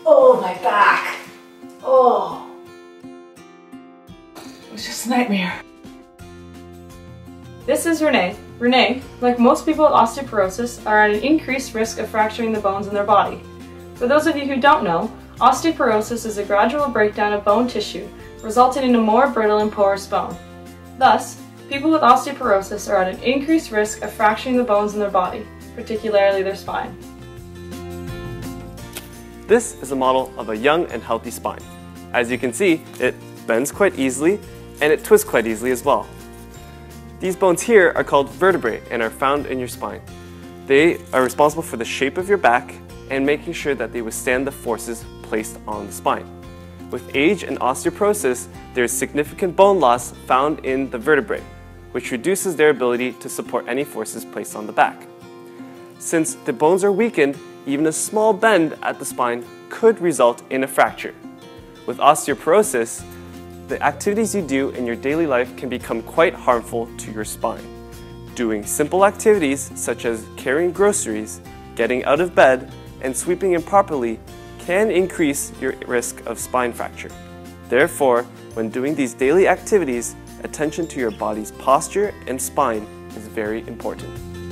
Oh, my back. Oh. It was just a nightmare. This is Renee. Renee, like most people with osteoporosis, are at an increased risk of fracturing the bones in their body. For those of you who don't know, osteoporosis is a gradual breakdown of bone tissue, resulting in a more brittle and porous bone. Thus, people with osteoporosis are at an increased risk of fracturing the bones in their body, particularly their spine. This is a model of a young and healthy spine. As you can see, it bends quite easily and it twists quite easily as well. These bones here are called vertebrae and are found in your spine. They are responsible for the shape of your back and making sure that they withstand the forces placed on the spine. With age and osteoporosis, there is significant bone loss found in the vertebrae, which reduces their ability to support any forces placed on the back. Since the bones are weakened, even a small bend at the spine could result in a fracture. With osteoporosis, the activities you do in your daily life can become quite harmful to your spine. Doing simple activities such as carrying groceries, getting out of bed, and sweeping improperly can increase your risk of spine fracture. Therefore, when doing these daily activities, attention to your body's posture and spine is very important.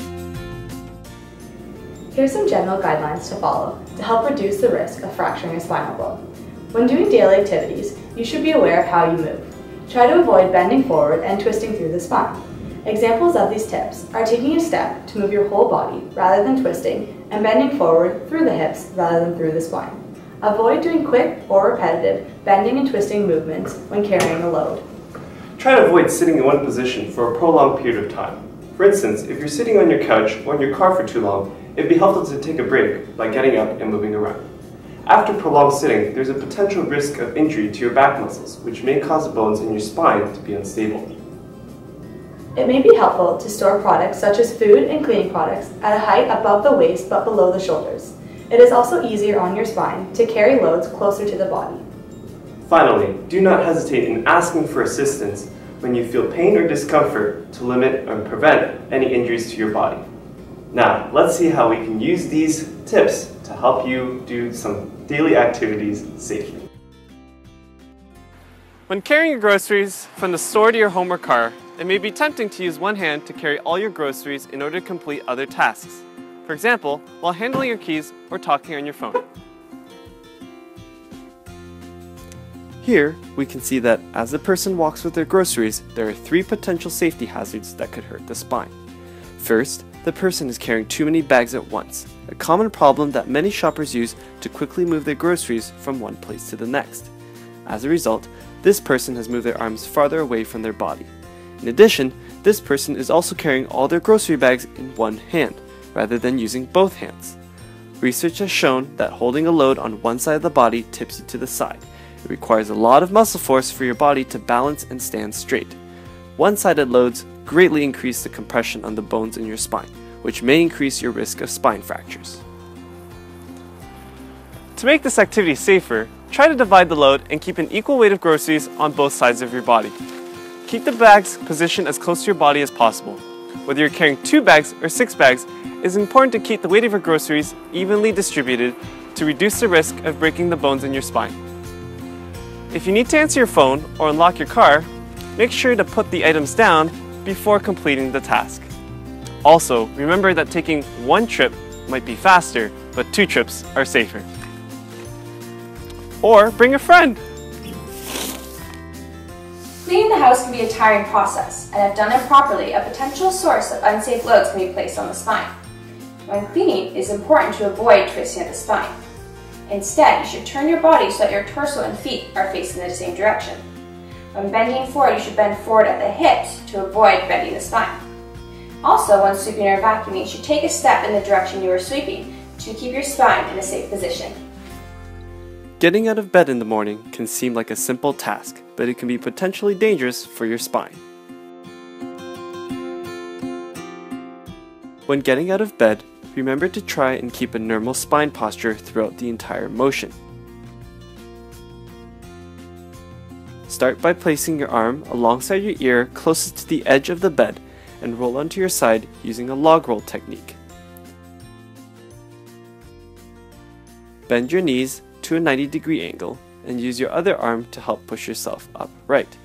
Here are some general guidelines to follow to help reduce the risk of fracturing a spinal bone. When doing daily activities, you should be aware of how you move. Try to avoid bending forward and twisting through the spine. Examples of these tips are taking a step to move your whole body rather than twisting and bending forward through the hips rather than through the spine. Avoid doing quick or repetitive bending and twisting movements when carrying a load. Try to avoid sitting in one position for a prolonged period of time. For instance, if you're sitting on your couch or in your car for too long, it'd be helpful to take a break by getting up and moving around. After prolonged sitting, there's a potential risk of injury to your back muscles, which may cause the bones in your spine to be unstable. It may be helpful to store products such as food and cleaning products at a height above the waist but below the shoulders. It is also easier on your spine to carry loads closer to the body. Finally, do not hesitate in asking for assistance when you feel pain or discomfort to limit or prevent any injuries to your body. Now, let's see how we can use these tips to help you do some daily activities safely. When carrying your groceries from the store to your home or car, it may be tempting to use one hand to carry all your groceries in order to complete other tasks. For example, while handling your keys or talking on your phone. Here, we can see that as the person walks with their groceries, there are 3 potential safety hazards that could hurt the spine. First, the person is carrying too many bags at once, a common problem that many shoppers use to quickly move their groceries from one place to the next. As a result, this person has moved their arms farther away from their body. In addition, this person is also carrying all their grocery bags in one hand, rather than using both hands. Research has shown that holding a load on one side of the body tips you to the side. It requires a lot of muscle force for your body to balance and stand straight. One-sided loads greatly increase the compression on the bones in your spine, which may increase your risk of spine fractures. To make this activity safer, try to divide the load and keep an equal weight of groceries on both sides of your body. Keep the bags positioned as close to your body as possible. Whether you're carrying 2 bags or 6 bags, it is important to keep the weight of your groceries evenly distributed to reduce the risk of breaking the bones in your spine. If you need to answer your phone or unlock your car, make sure to put the items down before completing the task. Also, remember that taking 1 trip might be faster, but 2 trips are safer. Or bring a friend. Cleaning the house can be a tiring process, and if done improperly, a potential source of unsafe loads can be placed on the spine. When cleaning, it is important to avoid twisting at the spine. Instead, you should turn your body so that your torso and feet are facing the same direction. When bending forward, you should bend forward at the hips to avoid bending the spine. Also, when sweeping or vacuuming, you should take a step in the direction you are sweeping to keep your spine in a safe position. Getting out of bed in the morning can seem like a simple task, but it can be potentially dangerous for your spine. When getting out of bed, remember to try and keep a normal spine posture throughout the entire motion. Start by placing your arm alongside your ear closest to the edge of the bed and roll onto your side using a log roll technique. Bend your knees to a 90-degree angle and use your other arm to help push yourself upright.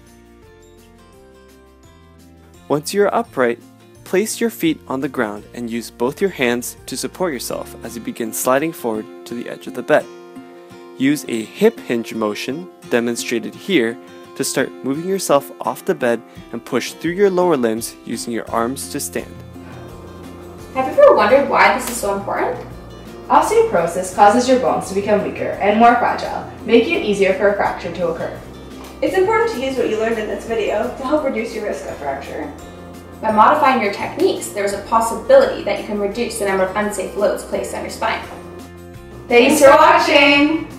Once you are upright, place your feet on the ground and use both your hands to support yourself as you begin sliding forward to the edge of the bed. Use a hip hinge motion, demonstrated here, to start moving yourself off the bed and push through your lower limbs using your arms to stand. Have you ever wondered why this is so important? Osteoporosis causes your bones to become weaker and more fragile, making it easier for a fracture to occur. It's important to use what you learned in this video to help reduce your risk of fracture. By modifying your techniques, there is a possibility that you can reduce the number of unsafe loads placed on your spine. Thanks for watching!